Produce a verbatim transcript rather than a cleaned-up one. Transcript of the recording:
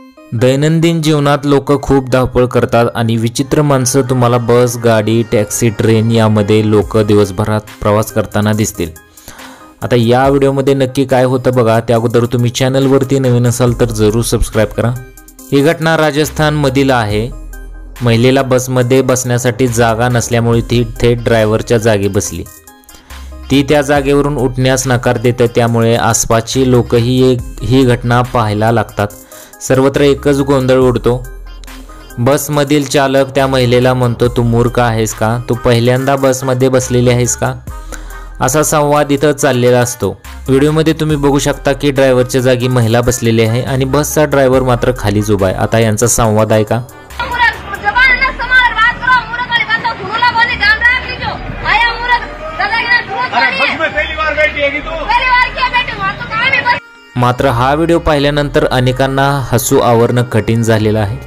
दैनंदिन जीवनात लोक खूप धावपळ करतात आणि विचित्र माणसं तुम्हाला बस, गाडी, टॅक्सी, ट्रेन यामध्ये लोक दिवसभरात प्रवास करताना दिसतील। आता या व्हिडिओमध्ये नक्की काय होतं बघा। त्या अगोदर तुम्ही चॅनलवरती नवीन असाल तर जरूर सबस्क्राइब करा। ही घटना राजस्थानमधील आहे। महिलेला बसमध्ये बसण्यासाठी जागा नसल्यामुळे ती थेट ड्रायव्हरच्या जागी बसली। ती त्या जागेवरून उठण्यास नकार देते, त्यामुळे आसपासची लोकही ही घटना पाहायला लागतात। सर्वत्र एकच गोंधळ उडतो। बसमधील चालक त्या महिलेला म्हणतो, तू मूर्ख आहेस का? तू पहिल्यांदा बसमध्ये बसलेली आहेस का? असा संवाद इथं चाललेला असतो। व्हिडिओमध्ये तुम्ही बघू शकता की ड्रायव्हरच्या जागी महिला बसलेली आहे आणि बसचा ड्रायव्हर मात्र खालीच उभा आहे। आता यांचा संवाद ऐका। मात्र हा व्हिडिओ पाहिल्यानंतर अनेकांना हसू आवरणं कठीण झालेलं आहे।